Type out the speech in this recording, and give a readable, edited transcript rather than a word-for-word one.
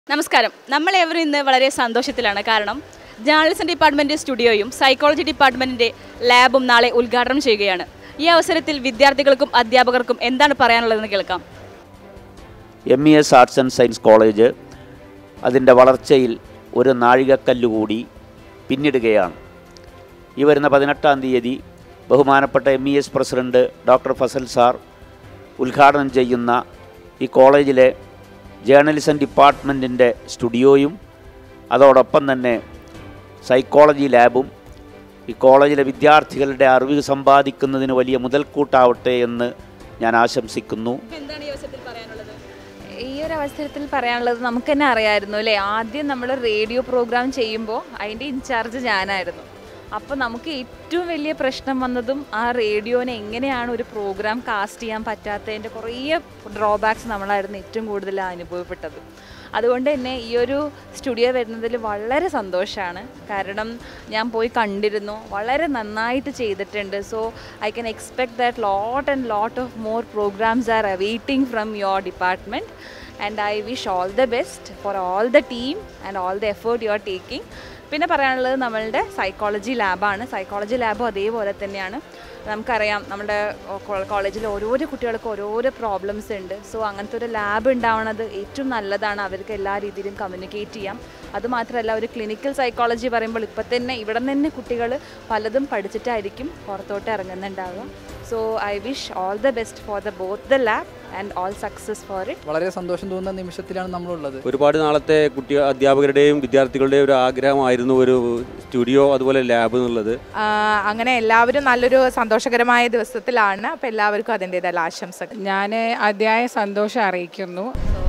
നമസ്കാരം. നമ്മളേവരും ഇന്ന് വളരെ സന്തോഷത്തിലാണ്. കാരണം ജേർണലിസം ഡിപ്പാർട്ട്മെൻറ്റ് സ്റ്റുഡിയോയും സൈക്കോളജി ഡിപ്പാർട്ട്മെൻറ്റിൻ്റെ ലാബും നാളെ ഉദ്ഘാടനം ചെയ്യുകയാണ്. ഈ അവസരത്തിൽ വിദ്യാർത്ഥികൾക്കും അധ്യാപകർക്കും എന്താണ് പറയാനുള്ളതെന്ന് കേൾക്കാം. MES arts and science college അതിൻ്റെ വളർച്ചയിൽ ഒരു നാഴികക്കല്ലുകൂടി പിന്നിടുകയാണ്. ഈ വരുന്ന 18-ാം തീയതി ബഹുമാനപ്പെട്ട MES president doctor Fazal sir ഉദ്ഘാടനം ചെയ്യുന്ന ഈ കോളേജിലെ ജേർണലിസം ഡിപ്പാർട്ട്മെൻറ്റിൻ്റെ സ്റ്റുഡിയോയും അതോടൊപ്പം തന്നെ സൈക്കോളജി ലാബും ഈ കോളേജിലെ വിദ്യാർത്ഥികളുടെ അറിവ് സമ്പാദിക്കുന്നതിന് വലിയ മുതൽക്കൂട്ടാവട്ടെ എന്ന് ഞാൻ ആശംസിക്കുന്നു. ഈ ഒരു അവസരത്തിൽ പറയാനുള്ളത് നമുക്ക് തന്നെ അറിയാമായിരുന്നു അല്ലേ. ആദ്യം നമ്മൾ റേഡിയോ പ്രോഗ്രാം ചെയ്യുമ്പോൾ അതിൻ്റെ ഇൻചാർജ് ഞാനായിരുന്നു. അപ്പോൾ നമുക്ക് ഏറ്റവും വലിയ പ്രശ്നം വന്നതും ആ റേഡിയോനെ എങ്ങനെയാണ് ഒരു പ്രോഗ്രാം കാസ്റ്റ് ചെയ്യാൻ പറ്റാത്തതിൻ്റെ കുറേ ഡ്രോബാക്സ് നമ്മളായിരുന്നു ഏറ്റവും കൂടുതൽ അനുഭവപ്പെട്ടത്. അതുകൊണ്ട് തന്നെ ഈ ഒരു സ്റ്റുഡിയോ വരുന്നതിൽ വളരെ സന്തോഷമാണ്. കാരണം ഞാൻ പോയി കണ്ടിരുന്നു, വളരെ നന്നായിട്ട് ചെയ്തിട്ടുണ്ട്. So I can expect that lot of more programmes are awaiting from your department. And I wish all the best for all the team and all the effort you are taking. പിന്നെ പറയാനുള്ളത് നമ്മളുടെ psychology ലാബാണ്. Psychology ലാബും അതേപോലെ തന്നെയാണ്. നമുക്കറിയാം നമ്മുടെ കോളേജിൽ ഓരോരോ കുട്ടികൾക്ക് ഓരോരോ പ്രോബ്ലംസ് ഉണ്ട്. സോ അങ്ങനത്തെ ഒരു ലാബ് ഉണ്ടാവുന്നത് ഏറ്റവും നല്ലതാണ്. അവർക്ക് എല്ലാ രീതിയിലും കമ്മ്യൂണിക്കേറ്റ് ചെയ്യാം. അതുമാത്രമല്ല, ഒരു ക്ലിനിക്കൽ സൈക്കോളജി പറയുമ്പോൾ ഇപ്പം തന്നെ ഇവിടെ തന്നെ കുട്ടികൾ പലതും പഠിച്ചിട്ടായിരിക്കും പുറത്തോട്ട് ഇറങ്ങുന്നുണ്ടാവുക. So I wish all the best for both the lab and all success for it. വളരെ സന്തോഷം തോന്നുന്ന നിമിഷത്തിലാണ് നമ്മളുള്ളത്. ഒരുപാട് നാളത്തെ അധ്യാപകരുടെയും വിദ്യാർത്ഥികളുടെയും ഒരു ആഗ്രഹമായിരുന്നു ഒരു സ്റ്റുഡിയോ അതുപോലെ ലാബ് എന്നുള്ളത്. അങ്ങനെ എല്ലാവരും നല്ലൊരു സന്തോഷകരമായ ദിവസത്തിലാണ്. അപ്പോൾ എല്ലാവർക്കും അതിൻ്റെതായ ആശംസകൾ. ഞാൻ അതിയായ സന്തോഷം അറിയിക്കുന്നു.